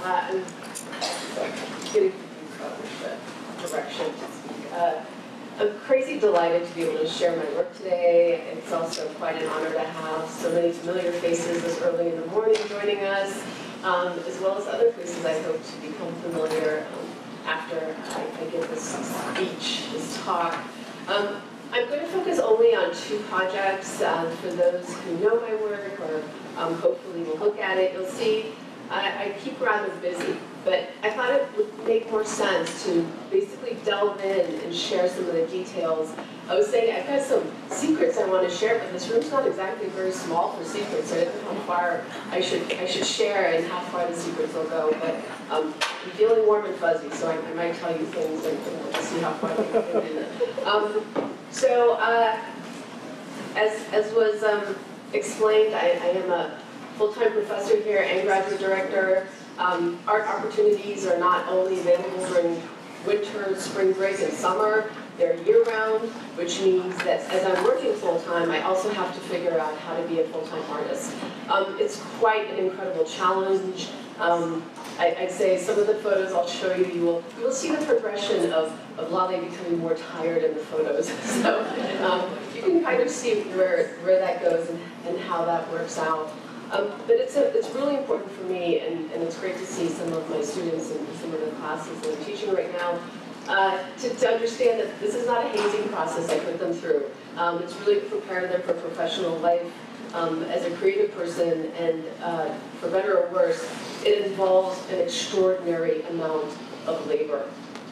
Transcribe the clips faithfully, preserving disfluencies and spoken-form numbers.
Uh, I'm getting confused about which direction to speak. Uh, I'm crazy delighted to be able to share my work today. It's also quite an honor to have so many familiar faces this early in the morning joining us, um, as well as other faces I hope to become familiar um, after I, I give this speech, this talk. Um, I'm going to focus only on two projects. Um, for those who know my work or um, hopefully will look at it, you'll see I, I keep rather busy, but I thought it would make more sense to basically delve in and share some of the details. I was saying I've got some secrets I want to share, but this room's not exactly very small for secrets, so I don't know how far I should I should share and how far the secrets will go. But um, I'm feeling warm and fuzzy, so I, I might tell you things and, and we'll see how far we can get in it. Um, so uh, as as was um, explained, I, I am a full-time professor here and graduate director. Um, art opportunities are not only available during winter, spring break, and summer, they're year-round, which means that as I'm working full-time, I also have to figure out how to be a full-time artist. Um, it's quite an incredible challenge. Um, I, I'd say some of the photos I'll show you, you will, you will see the progression of, of Laleh becoming more tired in the photos. So um, you can kind of see where, where that goes and, and how that works out. Um, but it's, a, it's really important for me, and, and it's great to see some of my students in some of the classes that I'm teaching right now, uh, to, to understand that this is not a hazing process I put them through. Um, it's really to prepare them for professional life um, as a creative person, and uh, for better or worse, it involves an extraordinary amount of labor.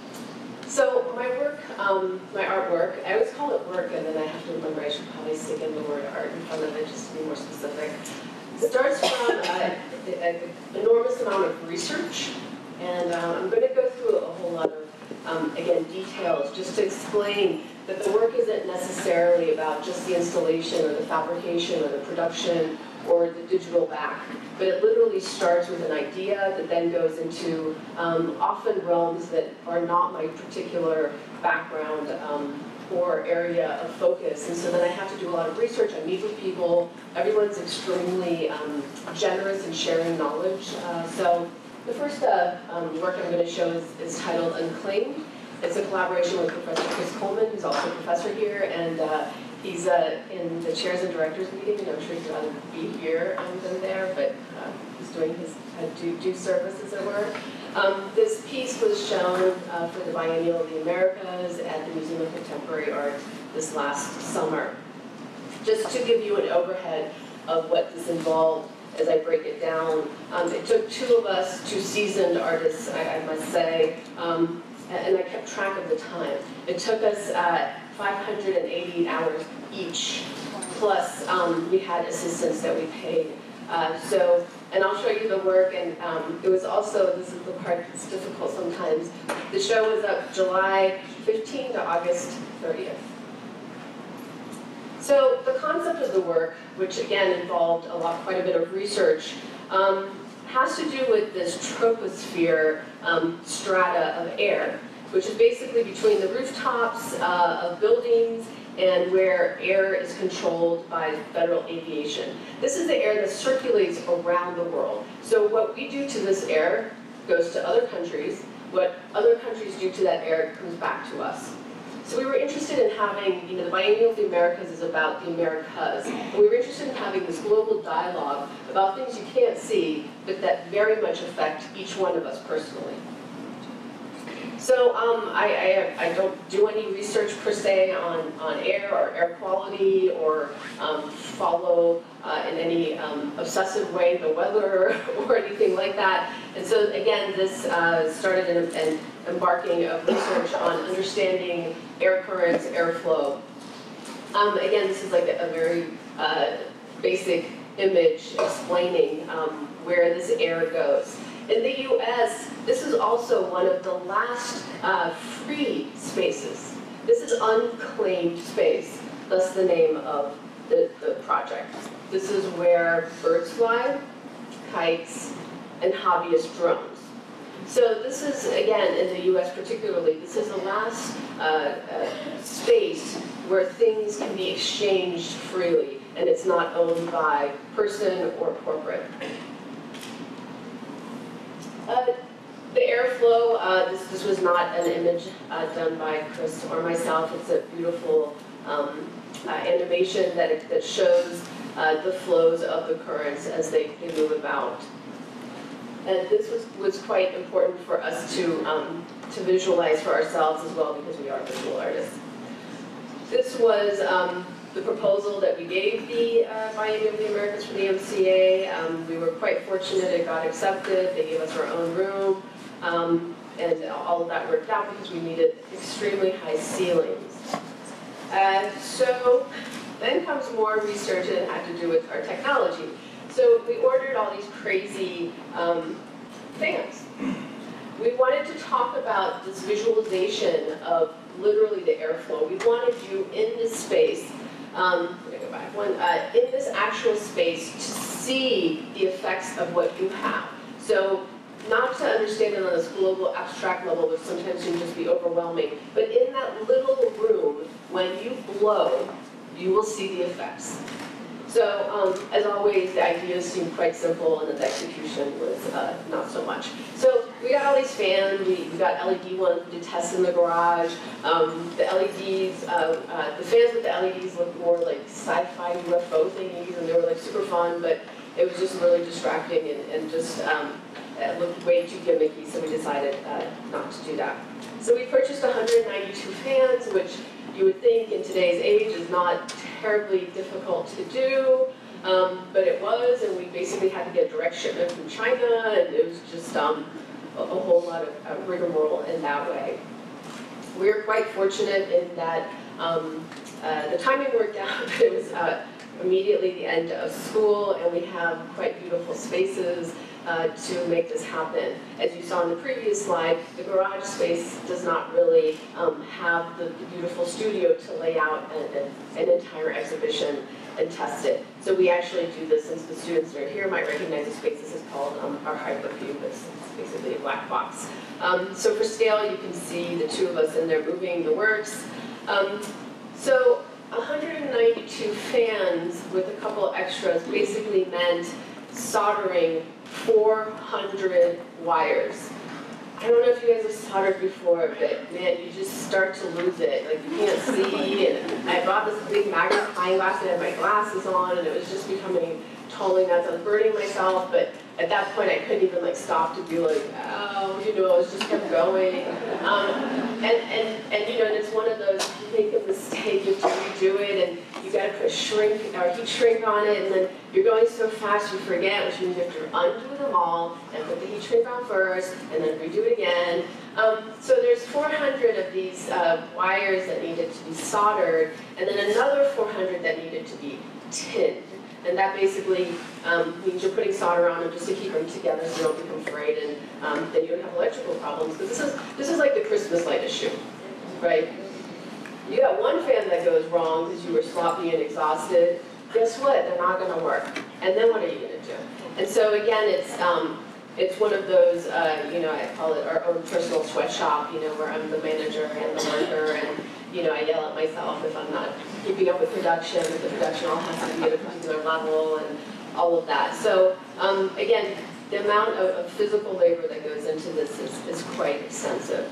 So my work, um, my artwork, I always call it work, and then I have to remember I should probably stick in the word art in front of it just to be more specific. It starts from an enormous amount of research, and um, I'm going to go through a whole lot of, um, again, details just to explain that the work isn't necessarily about just the installation or the fabrication or the production or the digital back, but it literally starts with an idea that then goes into um, often realms that are not my particular background um, or area of focus. And so then I have to do a lot of research. I meet with people. Everyone's extremely um, generous in sharing knowledge. Uh, so the first uh, um, work I'm going to show is, is titled Unclaimed. It's a collaboration with Professor Chris Coleman, who's also a professor here, and uh, he's uh, in the chairs and directors meeting, and I'm sure he'd rather be here um, than there, but uh, he's doing his uh, due, due service, as it were. Um, this piece was shown uh, for the Biennial of the Americas at the Museum of Contemporary Art this last summer. Just to give you an overhead of what this involved as I break it down, um, it took two of us, two seasoned artists, I, I must say, um, and I kept track of the time. It took us uh, five hundred eighty hours each, plus um, we had assistants that we paid. Uh, so, and I'll show you the work, and um, it was also, this is the part that's difficult sometimes, the show was up July fifteenth to August thirtieth. So the concept of the work, which again involved a lot, quite a bit of research, um, has to do with this troposphere um, strata of air, which is basically between the rooftops uh, of buildings and where air is controlled by federal aviation. This is the air that circulates around the world. So what we do to this air goes to other countries. What other countries do to that air comes back to us. So we were interested in having, you know, the Biennial of the Americas is about the Americas. And we were interested in having this global dialogue about things you can't see, but that very much affect each one of us personally. So um, I, I, I don't do any research per se on, on air or air quality or um, follow uh, in any um, obsessive way the weather or anything like that. And so again, this uh, started an, an embarking of research on understanding air currents, airflow. Um, again, this is like a, a very uh, basic image explaining um, where this air goes. In the U S, this is also one of the last uh, free spaces. This is unclaimed space, thus the name of the, the project. This is where birds fly, kites, and hobbyist drones. So this is, again, in the U S particularly, this is the last uh, uh, space where things can be exchanged freely, and it's not owned by person or corporate. Uh, the airflow, uh, this, this was not an image uh, done by Chris or myself. It's a beautiful um, uh, animation that, that shows uh, the flows of the currents as they, they move about. And this was, was quite important for us to, um, to visualize for ourselves as well, because we are visual artists. This was um, the proposal that we gave the uh, Biennial of the Americas for the M C A. Um, we were quite fortunate it got accepted. They gave us our own room. Um, and all of that worked out because we needed extremely high ceilings. Uh, so then comes more research, and it had to do with our technology. So we ordered all these crazy um, fans. We wanted to talk about this visualization of literally the airflow. We wanted you in this space, um, I'm gonna go back one, uh, in this actual space to see the effects of what you have. So not to understand it on this global abstract level, which sometimes can just be overwhelming, but in that little room, when you blow, you will see the effects. So, um, as always, the ideas seemed quite simple, and then the execution was uh, not so much. So, we got all these fans. We, we got L E D ones to test in the garage. Um, the L E Ds, uh, uh, the fans with the L E Ds looked more like sci-fi U F O thingies, and they were like super fun, but it was just really distracting and, and just um, it looked way too gimmicky, so we decided uh, not to do that. So, we purchased one hundred ninety-two fans, which you would think in today's age is not terribly difficult to do, um, but it was, and we basically had to get direct shipment from China, and it was just um, a, a whole lot of uh, rigmarole in that way. We were quite fortunate in that um, uh, the timing worked out. It was uh, immediately the end of school, and we have quite beautiful spaces Uh, to make this happen. As you saw in the previous slide, the garage space does not really um, have the, the beautiful studio to lay out an, an entire exhibition and test it. So we actually do this, since the students that are here might recognize the space. This is called um, our hypercube. It's, it's basically a black box. Um, so for scale, you can see the two of us in there moving the works. Um, so one hundred ninety-two fans with a couple extras basically meant soldering four hundred wires. I don't know if you guys have soldered before, but man, you just start to lose it. Like, you can't see, and I bought this big magnifying glass and I had my glasses on, and it was just becoming totally nuts. I was burning myself, but at that point I couldn't even like stop to be like, oh, you know, I was just kept going. Um, and, and, and you know, and it's one of those, if you make a mistake, you have to redo it, and you gotta put a shrink, or heat shrink on it, and then you're going so fast you forget, which means you have to undo them all, and put the heat shrink on first, and then redo it again. Um, so there's four hundred of these uh, wires that needed to be soldered, and then another four hundred that needed to be tinned. And that basically um, means you're putting solder on them just to keep them together so they don't become frayed, and um, then you don't have electrical problems. Because this is, this is like the Christmas light issue, right? You got one fan that goes wrong because you were sloppy and exhausted. Guess what? They're not going to work. And then what are you going to do? And so again, it's um, it's one of those, uh, you know, I call it our own personal sweatshop, you know, where I'm the manager and the worker, and you know, I yell at myself if I'm not keeping up with production. The production all has to be at a particular level and all of that. So um, again, the amount of, of physical labor that goes into this is, is quite extensive.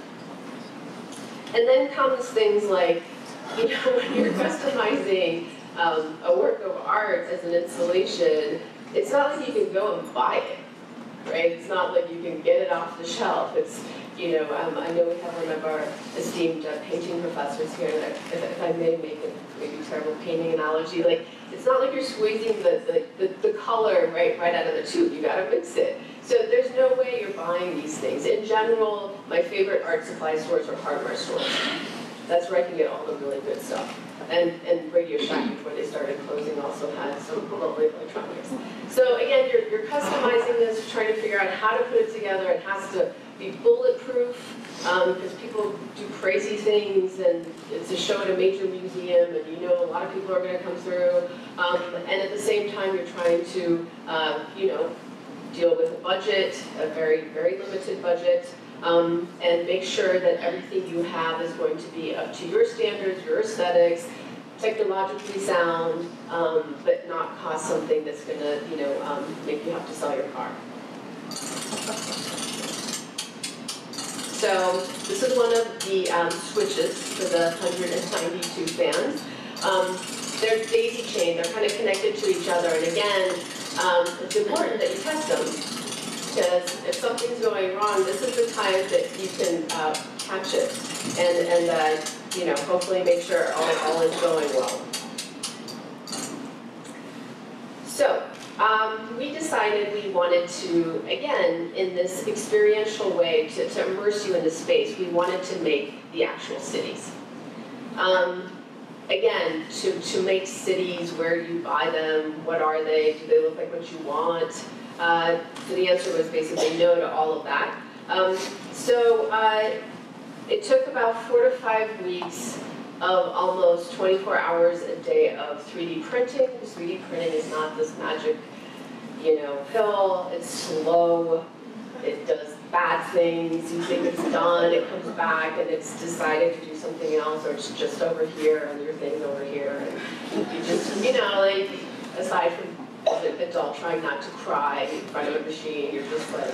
And then comes things like, you know, when you're customizing um, a work of art as an installation, it's not like you can go and buy it, right? It's not like you can get it off the shelf. It's, you know, um, I know we have one of our esteemed uh, painting professors here, that if, if I may make a maybe terrible painting analogy, like, it's not like you're squeezing the, the, the, the color right, right out of the tube. You gotta mix it. So there's no way you're buying these things. In general, my favorite art supply stores are hardware stores. That's where I can get all the really good stuff. And, and Radio Shack, before they started closing, also had some lovely electronics. So again, you're, you're customizing this, trying to figure out how to put it together. It has to be bulletproof, um, because people do crazy things, and it's a show at a major museum, and you know a lot of people are going to come through. Um, and at the same time, you're trying to, uh, you know, deal with a budget, a very, very limited budget, um, and make sure that everything you have is going to be up to your standards, your aesthetics, technologically sound, um, but not cost something that's going to, you know, um, make you have to sell your car. So this is one of the um, switches for the one hundred ninety-two fans. Um, they're daisy chained, they're kind of connected to each other, and again, um, it's important that you test them, because if something's going wrong, this is the time that you can uh, catch it, and, and uh, you know, hopefully make sure all, all is going well. So, um, we decided we wanted to, again, in this experiential way, to, to immerse you in the space, we wanted to make the actual cities. Um, again, to, to make cities, where do you buy them, what are they, do they look like what you want? Uh, so the answer was basically no to all of that. Um, so uh, it took about four to five weeks of almost twenty-four hours a day of three D printing. Because three D printing is not this magic, you know, pill. It's slow. It does bad things. You think it's done, it comes back, and it's decided to do something else, or it's just over here, and your thing's over here, and you just, you know, like, aside from the adult trying not to cry in front of a machine, you're just like.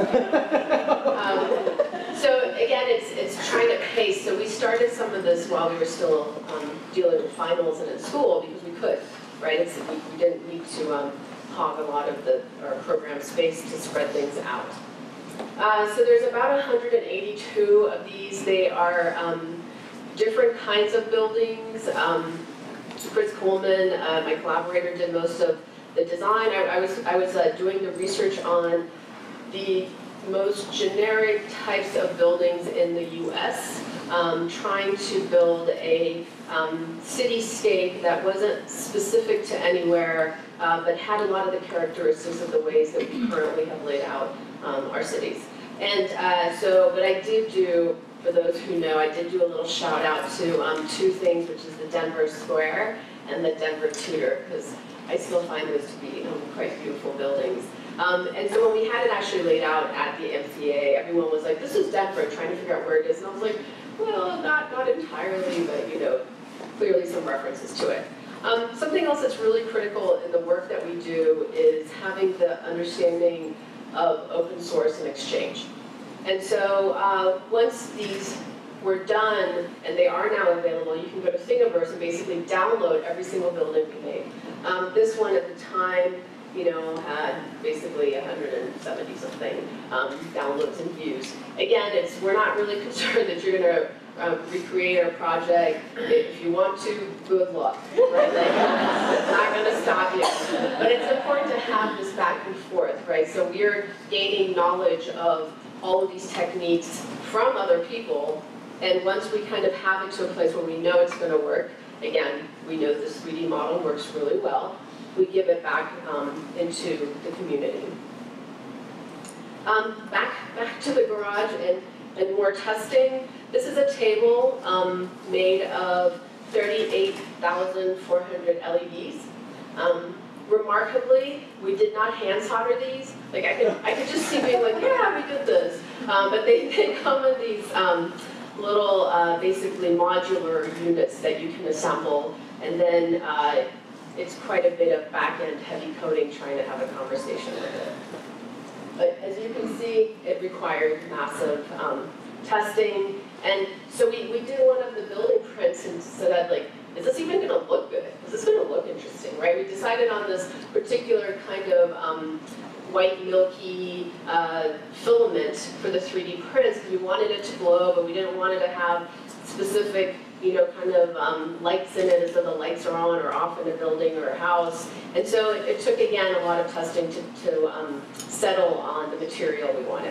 um, so again, it's it's trying to pace. So we started some of this while we were still um, dealing with finals and in school, because we could, right? It's, we, we didn't need to um, hog a lot of the our program space to spread things out. Uh, so there's about one hundred eighty-two of these. They are um, different kinds of buildings. Um, Chris Coleman, uh, my collaborator, did most of the design. I, I was, I was uh, doing the research on the most generic types of buildings in the U S, um, trying to build a um, cityscape that wasn't specific to anywhere, uh, but had a lot of the characteristics of the ways that we currently have laid out um, our cities. And uh, so, but I did do, for those who know, I did do a little shout out to um, two things, which is the Denver Square and the Denver Tudor, because I still find those to be um, quite beautiful buildings. Um, and so when we had it actually laid out at the M C A, everyone was like, this is Denver, trying to figure out where it is. And I was like, well, not, not entirely, but you know, clearly some references to it. Um, something else that's really critical in the work that we do is having the understanding of open source and exchange. And so uh, once these were done, and they are now available, you can go to Thingiverse and basically download every single building we made. Um, this one at the time, you know, had basically one hundred seventy something um, downloads and views. Again, it's, we're not really concerned that you're gonna uh, recreate our project. If you want to, good luck, right? Like, it's not gonna stop you. But it's important to have this back and forth, right? So we're gaining knowledge of all of these techniques from other people, and once we kind of have it to a place where we know it's gonna work, again, we know this three D model works really well, we give it back um, into the community. Um, back, back to the garage and, and more testing. This is a table um, made of thirty-eight thousand four hundred L E Ds. Um, remarkably, we did not hand solder these. Like I could, I could just see being like, yeah, we did this. Um, but they, they come in these um, little, uh, basically modular units that you can assemble, and then uh, it's quite a bit of back-end heavy coding trying to have a conversation with it. But as you can see, it required massive um, testing, and so we, we did one of the building prints and so that like, is this even going to look good? Is this going to look interesting, right? We decided on this particular kind of um, white milky uh, filament for the three D prints because we wanted it to glow, but we didn't want it to have specific, you know, kind of um, lights in it as though the lights are on or off in a building or a house. And so it, it took, again, a lot of testing to, to um, settle on the material we wanted.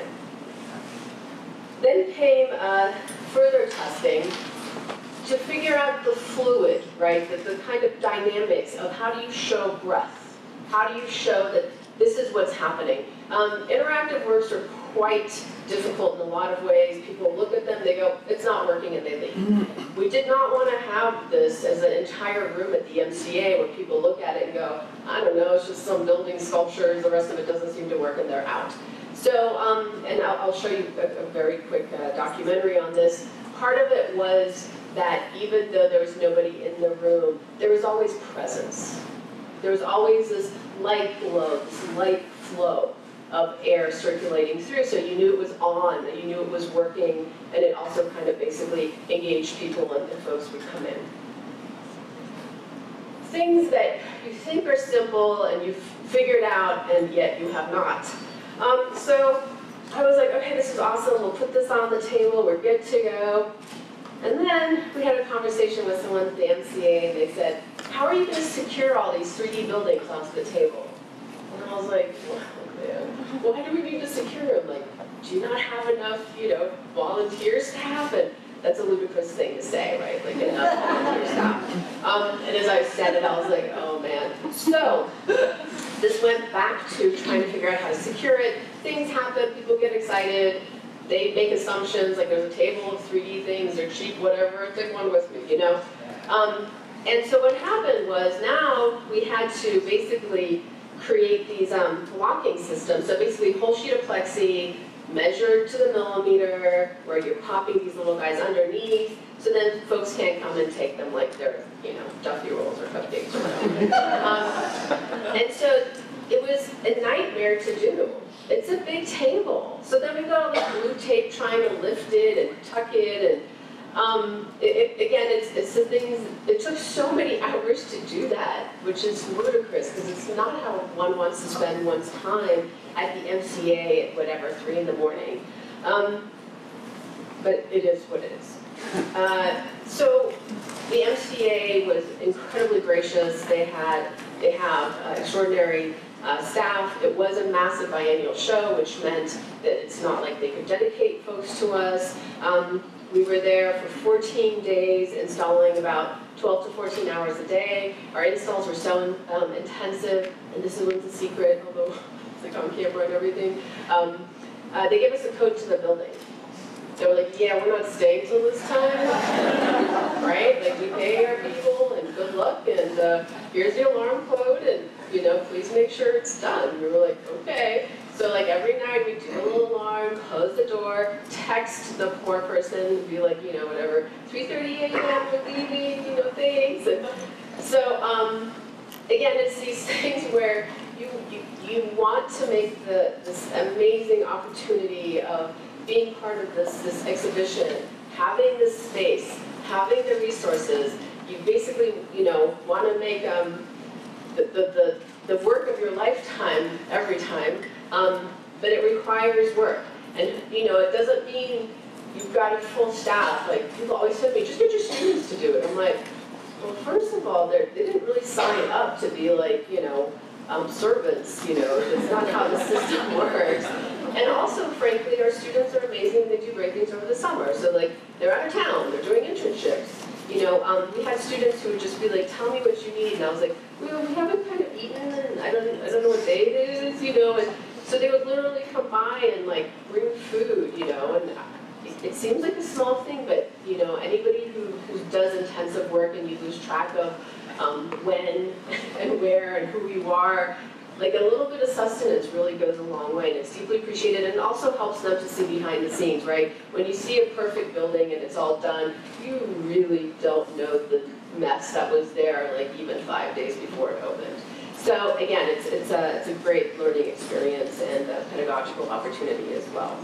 Then came uh, further testing to figure out the fluid, right, the, the kind of dynamics of how do you show breath? How do you show that this is what's happening? Um, interactive works are quite difficult in a lot of ways. People look at them, they go, it's not working, and they leave. We did not want to have this as an entire room at the M C A where people look at it and go, I don't know, it's just some building sculptures, the rest of it doesn't seem to work, and they're out. So, um, and I'll, I'll show you a, a very quick uh, documentary on this. Part of it was that even though there was nobody in the room, there was always presence. There was always this light glow, this light flow of air circulating through, so you knew it was on, you knew it was working, and it also kind of basically engaged people and, and folks would come in. Things that you think are simple and you've figured out and yet you have not. Um, so I was like, okay, this is awesome, we'll put this on the table, we're good to go. And then we had a conversation with someone at the M C A and they said, how are you going to secure all these three D buildings onto the table? And I was like, well, man, why do we need to secure them? Like, do you not have enough, you know, volunteer staff? And that's a ludicrous thing to say, right? Like, enough volunteer staff. Um, and as I said it, I was like, oh man. So, this went back to trying to figure out how to secure it. Things happen, people get excited. They make assumptions, like there's a table of three D things, they're cheap, whatever, take one with me, you know? Um, and so what happened was now we had to basically create these um, blocking systems. So basically whole sheet of plexi, measured to the millimeter, where you're popping these little guys underneath, so then folks can't come and take them like they're, you know, Duffy rolls or cupcakes or whatever. um, and so it was a nightmare to do. It's a big table. So then we got all this blue tape trying to lift it and tuck it, and um, it, it, again, it's, it's the things, it took so many hours to do that, which is ludicrous, because it's not how one wants to spend one's time at the M C A at whatever, three in the morning. Um, but it is what it is. Uh, so the M C A was incredibly gracious. They had, they have uh, extraordinary Uh, staff. It was a massive biennial show, which meant that it's not like they could dedicate folks to us. Um, we were there for fourteen days, installing about twelve to fourteen hours a day. Our installs were so um, intensive, and this isn't a secret, although it's like on camera and everything. Um, uh, they gave us a code to the building. They were like, yeah, we're not staying till this time, right? Like, we pay our people, and good luck, and uh, here's the alarm code, and, you know, please make sure it's done. We were like, okay. So, like, every night we'd do a little alarm, close the door, text the poor person, be like, you know, whatever, three thirty a m, we're leaving, you know, thanks. And so, um, again, it's these things where you, you, you want to make the, this amazing opportunity of being part of this, this exhibition, having this space, having the resources. You basically, you know, want to make um, the, the, the, the work of your lifetime every time, um, but it requires work. And, you know, it doesn't mean you've got a full staff. Like, people always tell me, just get your students to do it. I'm like, well, first of all, they didn't really sign up to be like, you know, um, servants, you know, it's not how the system works. And also, frankly, our students are amazing. They do great things over the summer. So, like, they're out of town. They're doing internships. You know, um, we had students who would just be like, "Tell me what you need," and I was like, "Well, we haven't kind of eaten, and I don't, I don't know what day it is," you know. And so they would literally come by and like bring food, you know. And it, it seems like a small thing, but you know, anybody who who does intensive work and you lose track of um, when and where and who you are. Like, a little bit of sustenance really goes a long way, and it's deeply appreciated, and also helps them to see behind the scenes, right? When you see a perfect building and it's all done, you really don't know the mess that was there, like, even five days before it opened. So, again, it's, it's, a, it's a great learning experience and a pedagogical opportunity as well.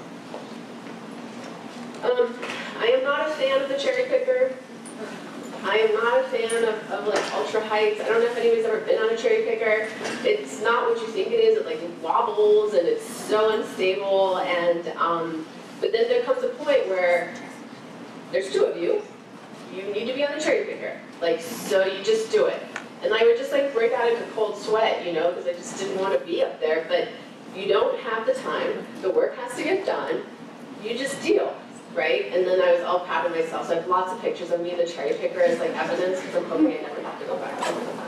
Um, I am not a fan of the cherry picker. I am not a fan of, of like ultra heights. I don't know if anybody's ever been on a cherry picker. It's not what you think it is. It like wobbles and it's so unstable. And um, but then there comes a point where there's two of you. You need to be on the cherry picker. Like, so you just do it. And I would just like break out into cold sweat, you know, because I just didn't want to be up there. But you don't have the time. The work has to get done. You just deal. Right? And then I was all proud of myself. So I have lots of pictures of me and the cherry picker as like evidence, because I'm hoping I never have to go back.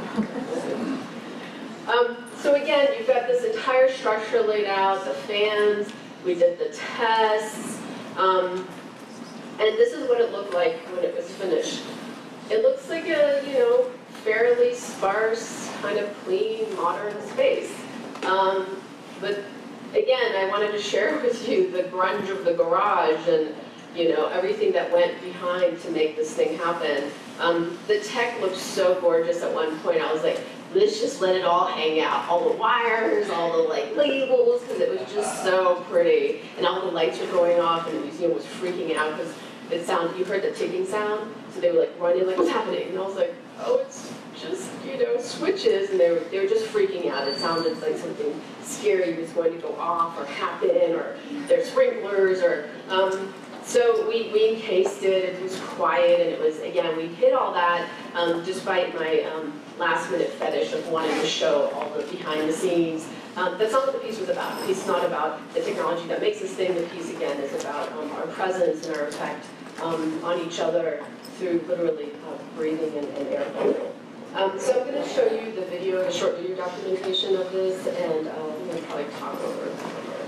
um, so again, you've got this entire structure laid out, the fans, we did the tests, um, and this is what it looked like when it was finished. It looks like a, you know, fairly sparse, kind of clean, modern space. Um, but again, I wanted to share with you the grunge of the garage and you know, everything that went behind to make this thing happen. Um, the tech looked so gorgeous at one point. I was like, let's just let it all hang out. All the wires, all the like labels, because it was just so pretty. And all the lights were going off, and the museum was freaking out because it sounded, you heard the ticking sound, so they were like running, like, what's happening? And I was like, oh, it's just, you know, switches, and they were, they were just freaking out. It sounded like something scary was going to go off or happen, or their sprinklers, or, um, so we, we encased it, it was quiet, and it was, again, we hit all that, um, despite my um, last minute fetish of wanting to show all the behind the scenes. Um, that's not what the piece was about. The piece is not about the technology that makes this thing. The piece, again, is about um, our presence and our effect um, on each other through literally uh, breathing and, and air flow. Um, so I'm going to show you the video, a short video documentation of this, and um, I'm going to probably talk over it.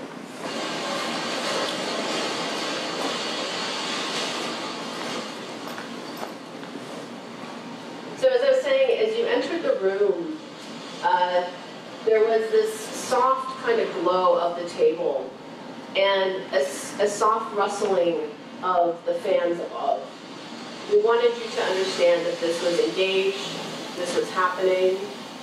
So as I was saying, as you entered the room, uh, there was this soft kind of glow of the table and a, a soft rustling of the fans above. We wanted you to understand that this was engaged, this was happening.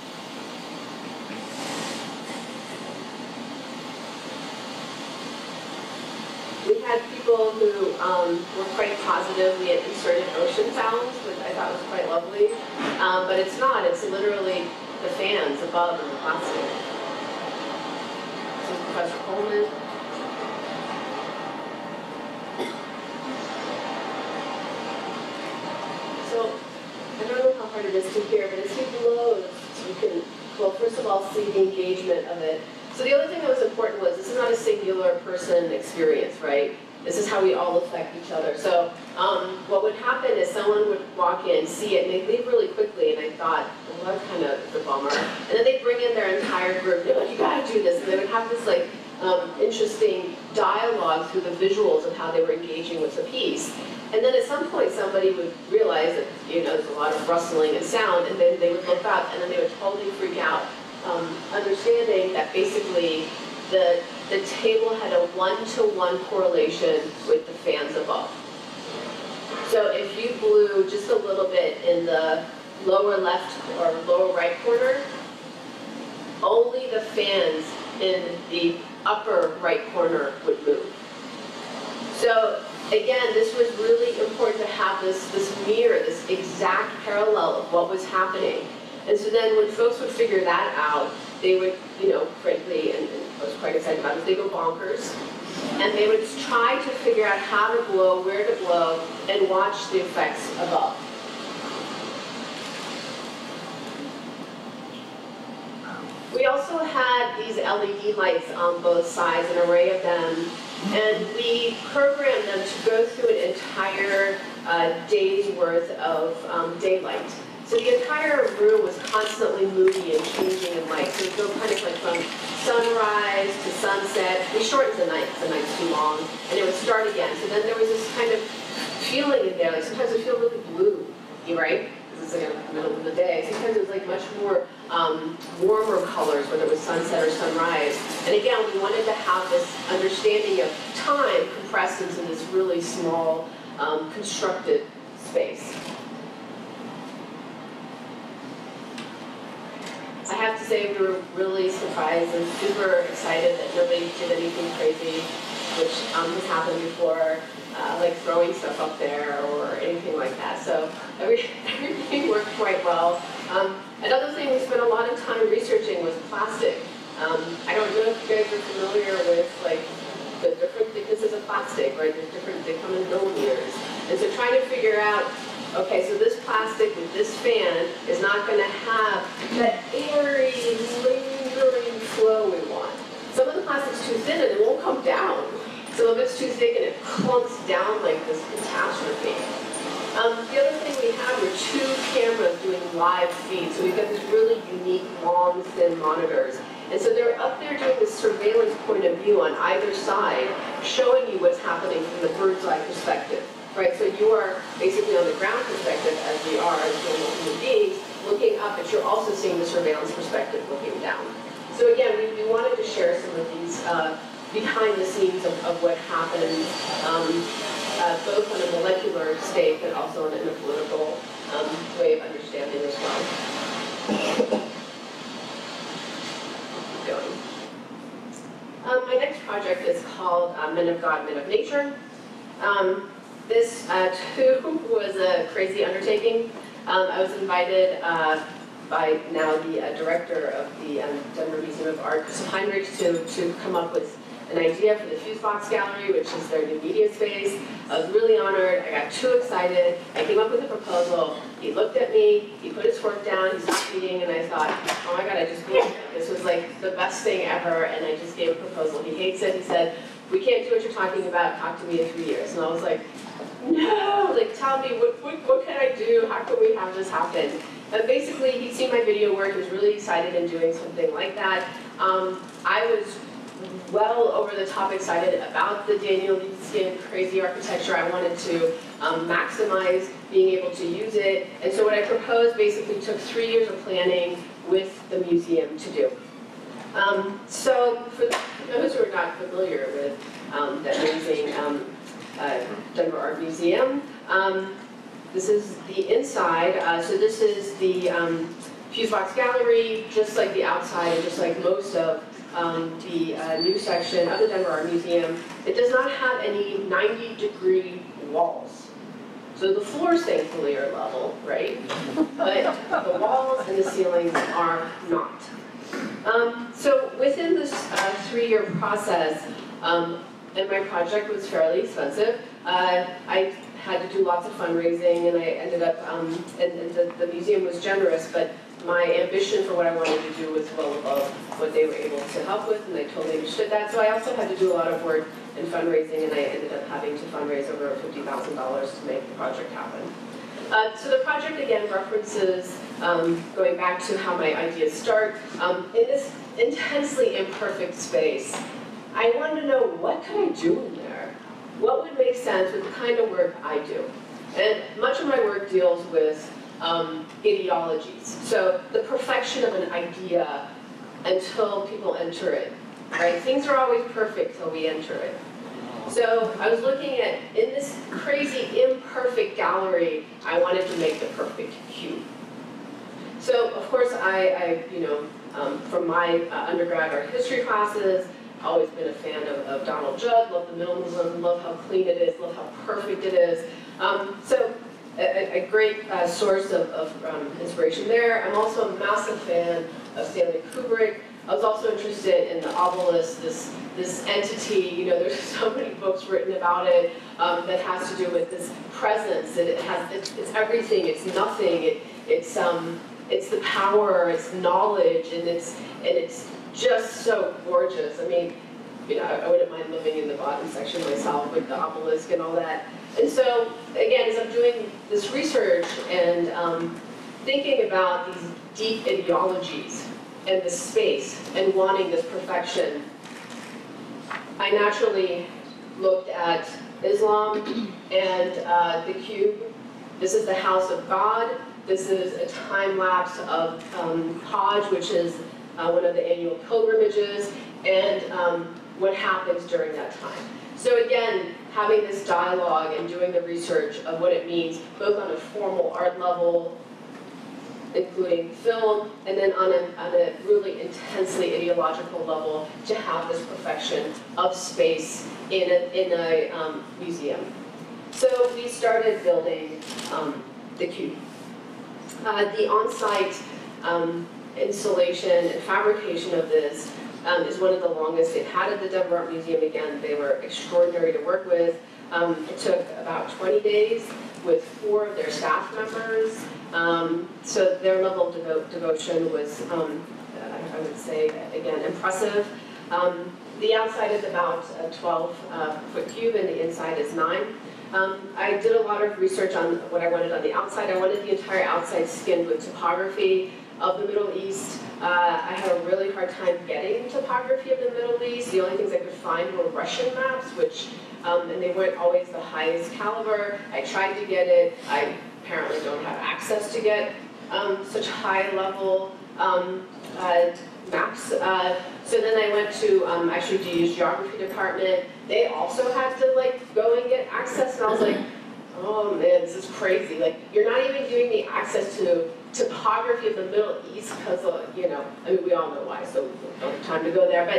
We had people who um, were quite positive. We had inserted ocean sounds, which I thought was quite lovely. Um, but it's not, it's literally the fans above in the plastic. This is Professor Coleman. So, I don't know how hard it is to hear, but as he blows, you can, well, first of all, see the engagement of it. So the other thing that was important was this is not a singular person experience, right? This is how we all affect each other. So um, what would happen is someone would walk in, see it, and they'd leave really quickly, and I thought, well, that's kind of a bummer. And then they'd bring in their entire group, no, you gotta do this, and they would have this like um, interesting dialogue through the visuals of how they were engaging with the piece. And then at some point somebody would realize that, you know, there's a lot of rustling and sound, and then they would look up, and then they would totally freak out, um, understanding that basically the, the table had a one-to-one correlation with the fans above. So if you blew just a little bit in the lower left or lower right corner, only the fans in the upper right corner would move. So again, this was really important to have this, this mirror, this exact parallel of what was happening. And so then when folks would figure that out, they would, you know, frankly, and, and I was quite excited about it, they go bonkers. And they would try to figure out how to blow, where to blow, and watch the effects above. We also had these L E D lights on both sides, an array of them, and we programmed them to go through an entire uh, day's worth of um, daylight. So the entire room was constantly moving and changing in light. So it would go kind of like from sunrise to sunset. We shortened the night because the night's too long, and it would start again. So then there was this kind of feeling in there. Like sometimes it would feel really blue, right? Because it's like in the middle of the day. Sometimes it was like much more um, warmer colors, whether it was sunset or sunrise. And again, we wanted to have this understanding of time compressed into this really small, um, constructed space. I have to say we were really surprised and super excited that nobody did anything crazy, which um, has happened before, uh, like throwing stuff up there or anything like that. So every, everything worked quite well. Um, another thing we spent a lot of time researching was plastic. Um, I don't know if you guys are familiar with like the different thicknesses of plastic, right? There's different, they come in millimeters. And so trying to figure out, okay, so this plastic with this fan is not going to have that airy, lingering flow we want. Some of the plastic's too thin and it won't come down. Some of it's too thick and it clumps down like this catastrophe. Um, the other thing we had were two cameras doing live feeds. So we've got these really unique, long, thin monitors. And so they're up there doing this surveillance point of view on either side, showing you what's happening from the bird's eye perspective. Right, so you are basically on the ground perspective, as we are as normal human beings, looking up, but you're also seeing the surveillance perspective looking down. So again, we, we wanted to share some of these uh, behind the scenes of, of what happens, um, uh, both on a molecular state, but also in a political um, way of understanding as well. Keep going. Um, my next project is called uh, Men of God, Men of Nature. Um, this uh, too was a crazy undertaking. Um, I was invited uh, by now the uh, director of the um, Denver Museum of Art, Chris Heinrich, to, to come up with an idea for the Fusebox Gallery, which is their new media space. I was really honored. I got too excited. I came up with a proposal. He looked at me. He put his fork down. He stopped eating, and I thought, oh my God, I just blew it. This was like the best thing ever, and I just gave a proposal. He hates it. He said, we can't do what you're talking about. Talk to me in three years. And I was like, no, like tell me, what, what, what can I do? How can we have this happen? And basically, he'd seen my video work. He was really excited in doing something like that. Um, I was well over the top excited about the Daniel Libeskind crazy architecture. I wanted to um, maximize being able to use it. And so what I proposed basically took three years of planning with the museum to do. Um, so for those who are not familiar with um, the amazing um, uh, Denver Art Museum, um, this is the inside. Uh, so this is the um, Fusebox Gallery, just like the outside, and just like most of Um, the uh, new section of the Denver Art Museum. It does not have any ninety degree walls. So the floors, thankfully, are level, right? But the walls and the ceilings are not. Um, so within this uh, three-year process, um, and my project was fairly expensive, uh, I had to do lots of fundraising, and I ended up, um, and, and the, the museum was generous, but my ambition for what I wanted to do was well above what they were able to help with, and I totally understood that. So I also had to do a lot of work in fundraising, and I ended up having to fundraise over fifty thousand dollars to make the project happen. Uh, so the project, again, references, um, going back to how my ideas start, um, in this intensely imperfect space, I wanted to know, what could I do in there? What would make sense with the kind of work I do? And much of my work deals with Um, ideologies. So the perfection of an idea until people enter it, right? Things are always perfect till we enter it. So I was looking at, in this crazy imperfect gallery, I wanted to make the perfect cube. So of course I, I you know, um, from my uh, undergrad art history classes, always been a fan of, of Donald Judd, love the minimalism, love how clean it is, love how perfect it is. Um, so A, a great uh, source of, of um, inspiration there. I'm also a massive fan of Stanley Kubrick. I was also interested in the obelisk, this this entity. You know, there's so many books written about it um, that has to do with this presence. It, it has it's, it's everything. It's nothing. It, it's um it's the power. It's knowledge, and it's and it's just so gorgeous. I mean, you know, I, I wouldn't mind living in the bottom section myself with the obelisk and all that. And so, again, as I'm doing this research and um, thinking about these deep ideologies and the space and wanting this perfection, I naturally looked at Islam and uh, the cube. This is the house of God. This is a time lapse of um, Hajj, which is uh, one of the annual pilgrimages, and um, what happens during that time. So again, having this dialogue and doing the research of what it means, both on a formal art level, including film, and then on a, on a really intensely ideological level, to have this perfection of space in a, in a um, museum. So we started building um, the cube. Uh, the on-site um, installation and fabrication of this Um, is one of the longest they've had at the Denver Art Museum. Again, they were extraordinary to work with. Um, it took about twenty days with four of their staff members. Um, so their level of devo devotion was, um, uh, I would say, again, impressive. Um, the outside is about a twelve foot cube, and the inside is nine. Um, I did a lot of research on what I wanted on the outside. I wanted the entire outside skinned with topography of the Middle East. Uh, I had a really hard time getting topography of the Middle East. The only things I could find were Russian maps, which, um, and they weren't always the highest caliber. I tried to get it. I apparently don't have access to get um, such high level um, uh, maps. Uh, so then I went to um, actually D U's geography department. They also had to like go and get access, and I was like, oh man, this is crazy. Like, you're not even giving me access to topography of the Middle East because, uh, you know, I mean, we all know why, so we don't have time to go there. But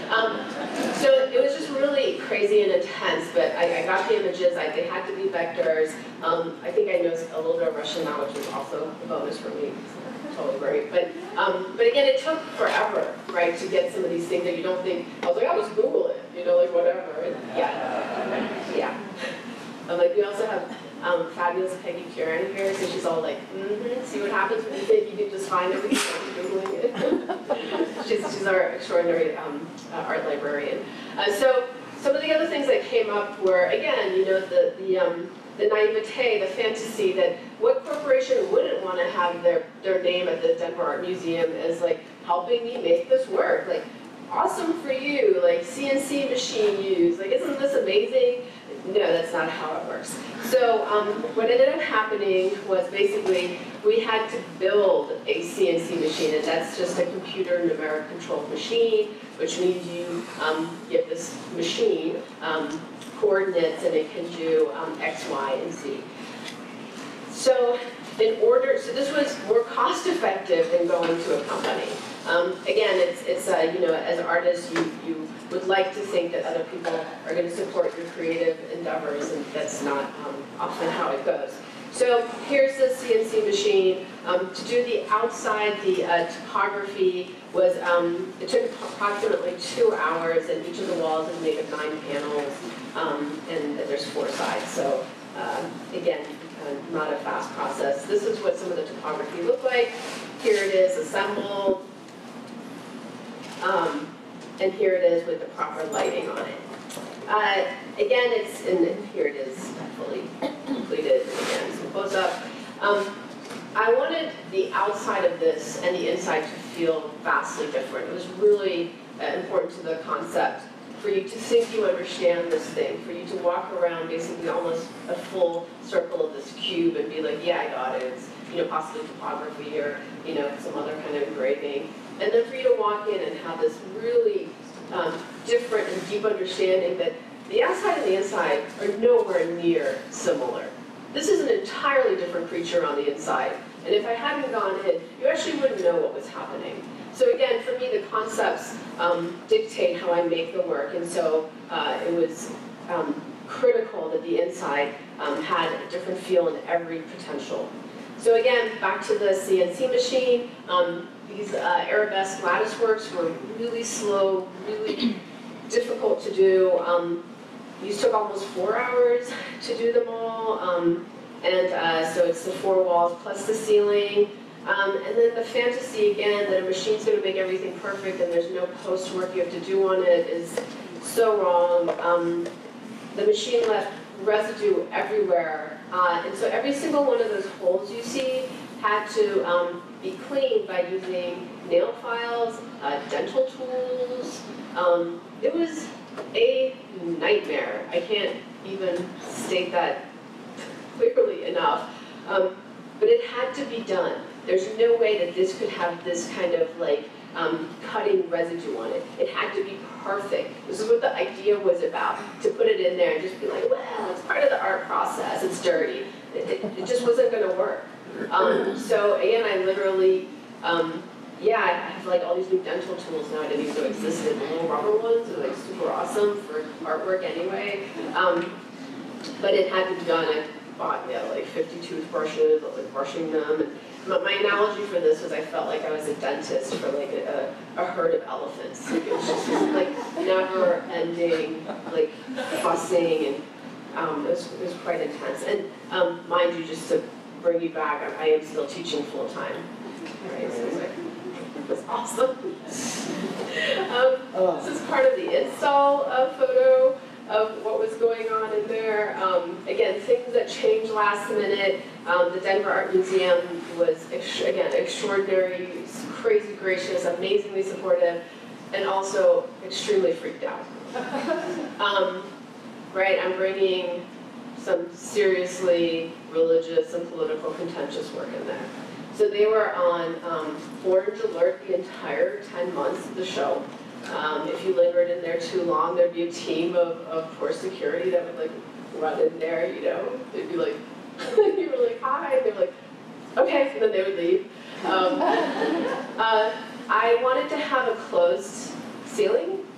Um, so it was just really crazy and intense, but I, I got the images, I, they had to be vectors. Um, I think I know a little bit of Russian now, which was also a bonus for me. Totally great. But, um, but again, it took forever, right, to get some of these things that you don't think, I was like, I'll just Google it, you know, like whatever. And yeah, yeah. Um, like we also have um, fabulous Peggy Curran here, so she's all like, mm-hmm, see what happens when you think you can just find everything by Googling it. she's, she's our extraordinary um, uh, art librarian. Uh, so some of the other things that came up were, again, you know, the, the, um, the naivete, the fantasy that what corporation wouldn't want to have their, their name at the Denver Art Museum as like helping me make this work, like awesome for you, like C N C machine used, like isn't this amazing? No, that's not how it works. So um, what ended up happening was basically we had to build a C N C machine, and that's just a computer numeric controlled machine, which means you um, give this machine um, coordinates and it can do um, X, Y, and Z. So in order, so this was more cost effective than going to a company. Um, again, it's, it's uh, you know, as artists, you, you would like to think that other people are going to support your creative endeavors, and that's not um, often how it goes. So here's the C N C machine. Um, to do the outside, the uh, topography was, um, it took approximately two hours, and each of the walls is made of nine panels, um, and there's four sides. So uh, again, uh, not a fast process. This is what some of the topography looked like. Here it is assembled. Um, and here it is with the proper lighting on it. Uh, again, it's, and here it is fully completed, and again, some close up. Um, I wanted the outside of this and the inside to feel vastly different. It was really uh, important to the concept for you to think you understand this thing, for you to walk around basically almost a full circle of this cube and be like, yeah, I got it. It's, you know, possibly topography or, you know, some other kind of engraving. And then for you to walk in and have this really um, different and deep understanding that the outside and the inside are nowhere near similar. This is an entirely different creature on the inside. And if I hadn't gone in, you actually wouldn't know what was happening. So again, for me, the concepts um, dictate how I make the work. And so uh, it was um, critical that the inside um, had a different feel and every potential. So again, back to the C N C machine. Um, these uh, arabesque lattice works were really slow, really difficult to do. Um, these took almost four hours to do them all. Um, and uh, so it's the four walls plus the ceiling. Um, and then the fantasy, again, that a machine's going to make everything perfect and there's no post-work you have to do on it is so wrong. Um, the machine left residue everywhere. Uh, and so every single one of those holes you see had to um, be cleaned by using nail files, uh, dental tools. Um, it was a nightmare. I can't even state that clearly enough. Um, but it had to be done. There's no way that this could have this kind of like um, cutting residue on it. It had to be perfect. This is what the idea was about, to put it in there and just be like, well, it's part of the art process, it's dirty. It, it, it just wasn't gonna work. Um, so again, I literally, um, yeah, I have like all these new dental tools now I didn't even know existed. The little rubber ones are like super awesome for artwork anyway. Um, but it had to be done. I bought, yeah, like fifty toothbrushes, I was like brushing them. And my, my analogy for this was I felt like I was a dentist for like a, a herd of elephants. Like it was just like never ending, like fussing, and um, it, was, it was quite intense. And um, mind you, just to bring you back, I, I am still teaching full time. Right, so it was, like, it was awesome. um, this is part of the install uh, photo of what was going on in there. Um, again, things that changed last minute. Um, the Denver Art Museum was, ex again, extraordinary, crazy gracious, amazingly supportive, and also extremely freaked out. Um, right, I'm bringing some seriously religious and political contentious work in there. So they were on um, orange alert the entire ten months of the show. Um, if you lingered in there too long, there'd be a team of, of poor security that would like run in there, you know. They'd be like, you were like, hi, they're like, okay, and then they would leave. Um, uh, I wanted to have a closed ceiling,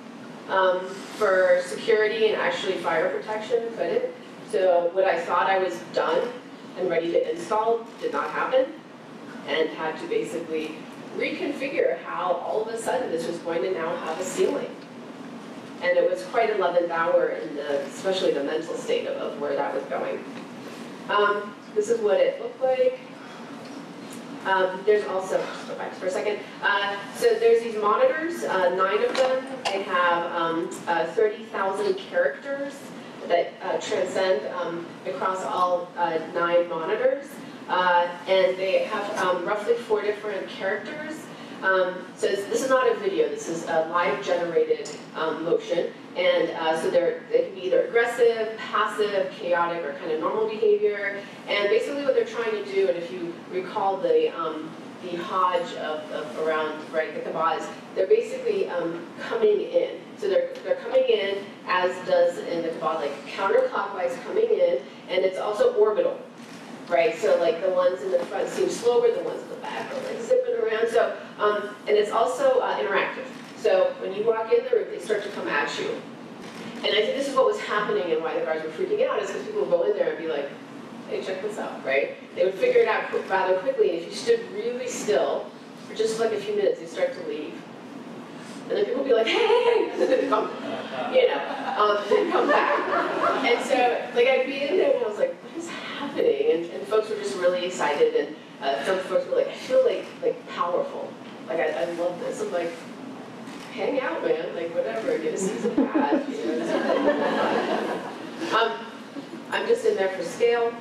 um, for security and actually fire protection, couldn't. So what I thought I was done and ready to install did not happen, and had to basically reconfigure how all of a sudden this was going to now have a ceiling. And it was quite eleventh hour in the, especially the mental state of, of where that was going. Um, this is what it looked like. Um, there's also, just go back for a second. Uh, so there's these monitors, uh, nine of them. They have um, uh, thirty thousand characters that uh, transcend um, across all uh, nine monitors. Uh, and they have um, roughly four different characters. Um, so this is not a video, this is a live generated um, motion. And uh, so they're, they can be either aggressive, passive, chaotic, or kind of normal behavior. And basically what they're trying to do, and if you recall the, um, the hodge of, of around, right, the kabaz, they're basically um, coming in. So they're, they're coming in, as does in the kabaz, like counterclockwise coming in, and it's also orbital. Right, so like the ones in the front seem slower, the ones in the back are like zipping around. So, um, and it's also uh, interactive. So when you walk in the room, they start to come at you. And I think this is what was happening and why the guards were freaking out, is because people would go in there and be like, hey, check this out, right? They would figure it out rather quickly, and if you stood really still for just like a few minutes, they start to leave. And then people would be like, hey, hey, hey, and then they'd come, you know, um, and then come back. And so, like, I'd be in there and I was like, what is happening? And, and folks were just really excited, and uh, some folks were like, I feel like, like powerful. Like, I, I love this. I'm like, hang out, man, like, whatever, get a season pass, you know. um, I'm just in there for scale.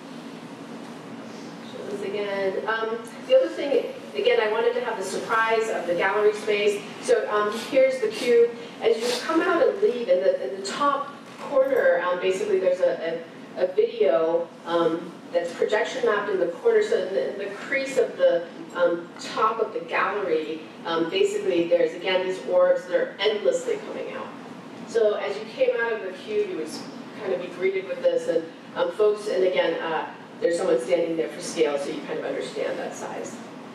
Show this again. Um, the other thing, again, I wanted to have the surprise of the gallery space. So um, here's the cube. As you come out and leave, in the, in the top corner, um, basically there's a, a, a video um, that's projection mapped in the corner. So in the, in the crease of the um, top of the gallery, um, basically there's, again, these orbs that are endlessly coming out. So as you came out of the cube, you would kind of be greeted with this. And um, folks, and again, uh, there's someone standing there for scale, so you kind of understand that size.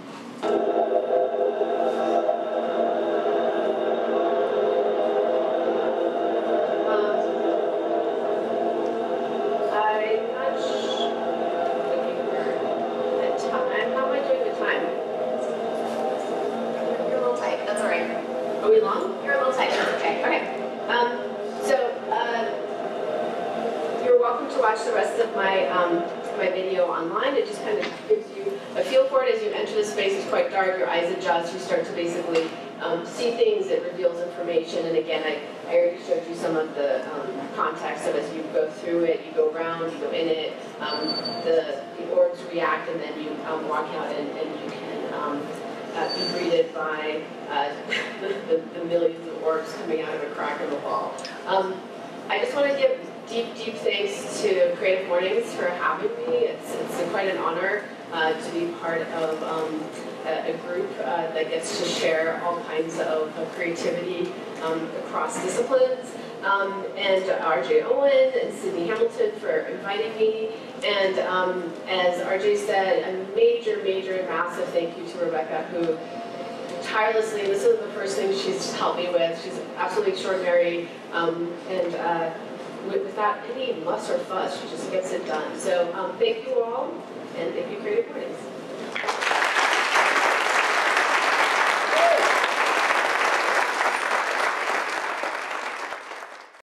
Are we long? You're a little tight. Okay. Okay. Um, so uh, you're welcome to watch the rest of my um, my video online. It just kind of gives you a feel for it as you enter the space. It's quite dark. Your eyes adjust. You start to basically um, see things. It reveals information. And again, I, I already showed you some of the um, context. So as you go through it, you go around, you go in it. Um, the the orbs react, and then you um, walk out, and, and you can. Um, Uh, be greeted by uh, the, the, the millions of orbs coming out of a crack in the wall. Um, I just want to give deep, deep thanks to Creative Mornings for having me. It's, it's quite an honor uh, to be part of um, a, a group uh, that gets to share all kinds of uh, creativity um, across disciplines. Um, and R J Owen and Sydney Hamilton for inviting me. And um, as R J said, a major, major, massive thank you to Rebecca, who tirelessly, this is the first thing she's helped me with. She's absolutely extraordinary, um, and uh, without any muss or fuss, she just gets it done. So um, thank you all, and thank you, Creative Mornings.